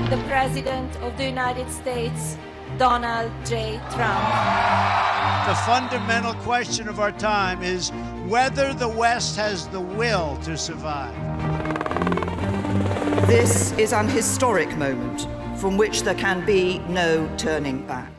the President of the United States, Donald J. Trump. The fundamental question of our time is whether the West has the will to survive. This is an historic moment from which there can be no turning back.